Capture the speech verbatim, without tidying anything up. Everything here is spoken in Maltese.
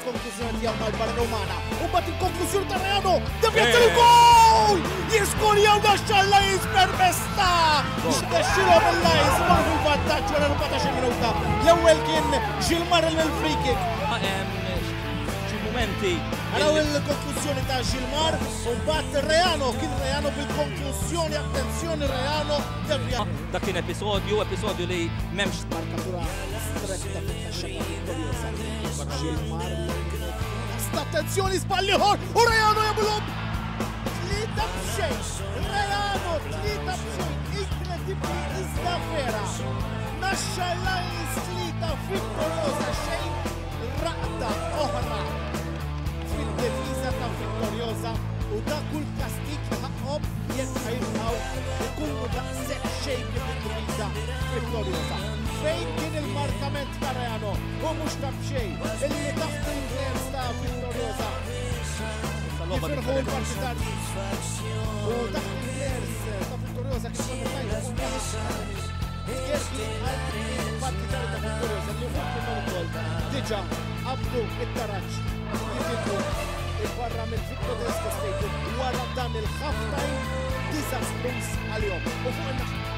il-konklużjoni tiegħu mal-barra Romana. U mbagħad il-konklużjoni ta' Reano devjazzjoni il-gol! Jiskor jew naxxalla jispermess ta' xtexxilhom il-lajs mar fil-vantaġġ wara erbatax-il minuta. L-ewwel kien Gilmar il-free kick. Xi mumenti. Araw il-konklużjoni ta' Gilmar u mbagħad Reano kien Reano bil-konklużjoni, attenzjoni Reano devja. Dak kien episodju, episodju li m'hemmx markatura stretta fit-taxxa vittorjosa. Gilmar sta attenzjoni żballi ieħor u Reano jagħmilhom tlieta b'xejn. Reano tlieta b'xejn. Inkredibbli iżda vera. Naxxalla tlieta vittorjosa xejn raqta oħra fid-difiża ta' Vittorjosa u dak kull kastik ħaqhom jekk ħajbqgħu ikunu daqshekk xejn fid-difiża Vittorjosa. Fejn kien il-markament ta' Reano u mhux ta' b'xejn illi taħt il-glers ta' Vittorjosa. Jifirħu l-partitarji u taħt il-glers ta' Vittorjosa kien tajjeb u Skerki għal-partitarji ta' Vittorjosa li fuq il-monopol diġà qabdu it-taraġġ jitidu il-barra mill-Vittorjosa Stadium wara dan il-halftime disastrous għal-jom. U fuq